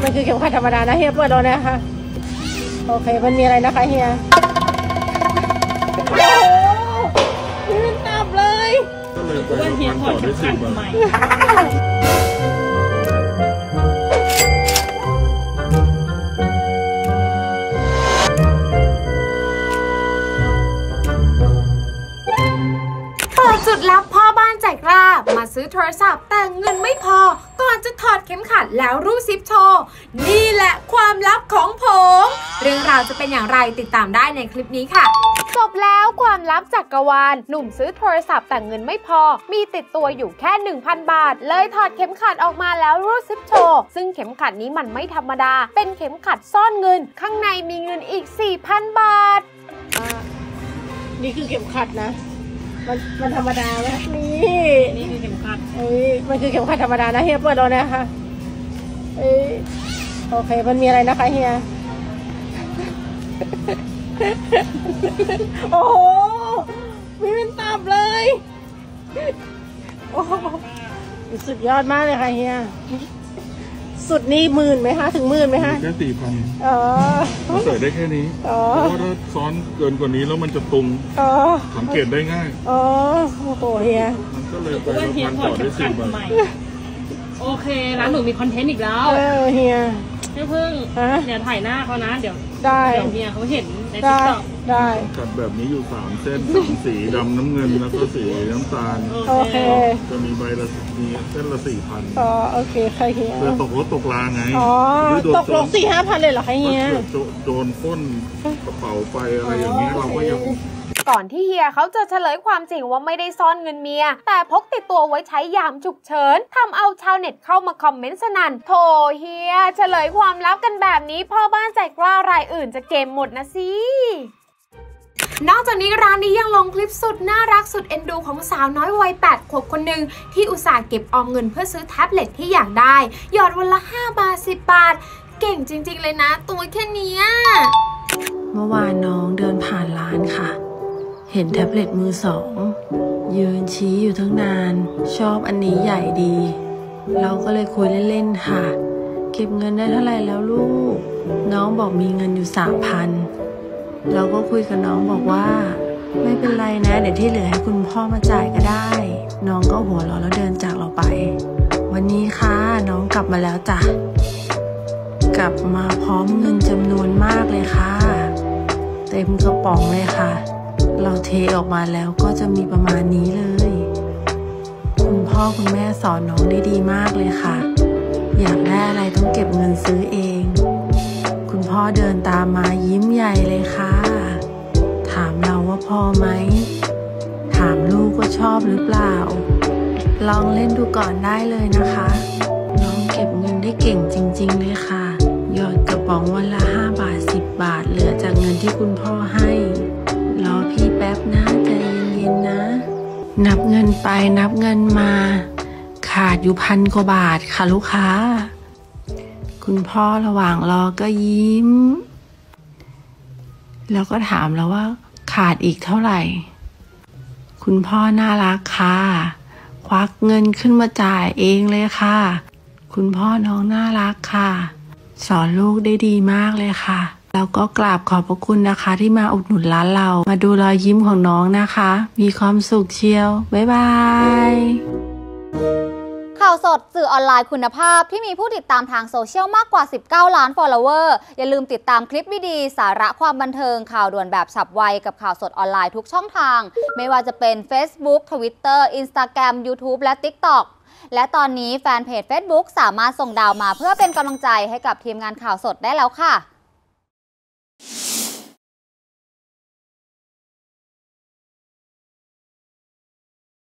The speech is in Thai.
มันคือเข็มขัดธรรมดานะเฮียเปิดแล้วนะคะโอเคมันมีอะไรนะคะเฮียโอ้โหไม่ตับเลยก็เลยไปเฮียถอดเข็มขัดใหม่สุดลับพ่อบ้านใจกล้ามาซื้อโทรศัพท์แต่เงินไม่พอก่อนจะถอดเข็มขัดแล้วรูดซิปโชว์นี่แหละความลับของผมเรื่องราวจะเป็นอย่างไรติดตามได้ในคลิปนี้ค่ะจบแล้วความลับจักรวาลหนุ่มซื้อโทรศัพท์แต่เงินไม่พอมีติดตัวอยู่แค่ 1,000 บาทเลยถอดเข็มขัดออกมาแล้วรูดซิปโชว์ซึ่งเข็มขัดนี้มันไม่ธรรมดาเป็นเข็มขัดซ่อนเงินข้างในมีเงินอีก 4,000 บาทนี่คือเข็มขัดนะมันธรรมดาไหมนี่คือเข็มขัดมันคือเข็มขัดธรรมดานะเฮียเปิดแล้วนะคะโอเคมันมีอะไรนะคะเฮียโอ้โหมีเป็นตับเลยโอ้สุดยอดมากเลยค่ะเฮียสุดนี่10,000ไหมคะถึง10,000ไหมคะแค่4,000เราใส่ได้แค่นี้เพราะว่าถ้าซ้อนเกินกว่านี้แล้วมันจะตุงสังเกตได้ง่ายโอ้โหเฮียมันก็เลยไปพันต่อได้4,000 โอเคร้านหนูมีคอนเทนต์อีกแล้วเฮียเพิ่งเนี่ยถ่ายหน้าเขานะเดี๋ยวเมียเขาเห็นในติ๊กต็อกได้ขัดแบบนี้อยู่3 เส้น3สีดำน้ำเงินแล้วก็สีน้ำตาลโอเคจะมีใบละมีเส้นละ 4,000 โอเคใครเฮียเพื่อตกรถตกลาไงตกลง4-5,000เลยเหรอคะเฮียโดนป้นกระเป๋าไปอะไรอย่างเงี้ยเราก็ยังก่อนที่เฮียเขาจะเฉลยความจริงว่าไม่ได้ซ่อนเงินเมียแต่พกติดตัวไว้ใช้ยามฉุกเฉินทำเอาชาวเน็ตเข้ามาคอมเมนต์สนั่นโถเฮียเฉลยความลับกันแบบนี้พ่อบ้านใจกล้ารายอื่นจะเกมหมดนะสินอกจากนี้ร้านนี้ยังลงคลิปสุดน่ารักสุดเอ็นดูของสาวน้อยวัย8 ขวบคนหนึ่งที่อุตส่าห์เก็บออมเงินเพื่อซื้อแท็บเล็ตที่อยากได้หยอดวันละ5 บาท 10 บาทเก่งจริงๆเลยนะตัวแค่นี้เมื่อวานน้องเดินผ่านร้านค่ะเห็นแท็บเล็ตมือ2ยืนชี้อยู่ทั้งนานชอบอันนี้ใหญ่ดีเราก็เลยคุยเล่นๆค่ะเก็บเงินได้เท่าไหร่แล้วลูกน้องบอกมีเงินอยู่ 3,000เราก็คุยกับน้องบอกว่าไม่เป็นไรนะเดี๋ยวที่เหลือให้คุณพ่อมาจ่ายก็ได้น้องก็หัวเราะแล้วเดินจากเราไปวันนี้ค่ะน้องกลับมาแล้วจ้ะกลับมาพร้อมเงินจำนวนมากเลยค่ะเต็มกระป๋องเลยค่ะเราเทออกมาแล้วก็จะมีประมาณนี้เลยคุณพ่อคุณแม่สอนน้องได้ดีมากเลยค่ะอยากได้อะไรต้องเก็บเงินซื้อเองคุณพ่อเดินตามมายิ้มใหญ่เลยค่ะถามเราว่าพอไหมถามลูกว่าชอบหรือเปล่าลองเล่นดูก่อนได้เลยนะคะน้องเก็บเงินได้เก่งจริงๆเลยค่ะหยอดกระป๋องวันละ5 บาท 10 บาทเหลือจากเงินที่คุณพ่อให้รอพี่แป๊บนะใจเย็นๆนะนับเงินไปนับเงินมาขาดอยู่1,000 กว่าบาทค่ะลูกค้าคุณพ่อระหว่างรอก็ยิ้มแล้วก็ถามเราว่าขาดอีกเท่าไหร่คุณพ่อน่ารักค่ะควักเงินขึ้นมาจ่ายเองเลยค่ะคุณพ่อน้องน่ารักค่ะสอนลูกได้ดีมากเลยค่ะแล้วก็กราบขอบพระคุณนะคะที่มาอุดหนุนร้านเรามาดูรอยยิ้มของน้องนะคะมีความสุขเชียวบ๊ายบายข่าวสดสื่อออนไลน์คุณภาพที่มีผู้ติดตามทางโซเชียลมากกว่า19 ล้าน follower อย่าลืมติดตามคลิปดีๆสาระความบันเทิงข่าวด่วนแบบฉับไวกับข่าวสดออนไลน์ทุกช่องทางไม่ว่าจะเป็น Facebook Twitter Instagram YouTube และ TikTok และตอนนี้แฟนเพจ Facebook สามารถส่งดาวมาเพื่อเป็นกำลังใจให้กับทีมงานข่าวสดได้แล้วค่ะ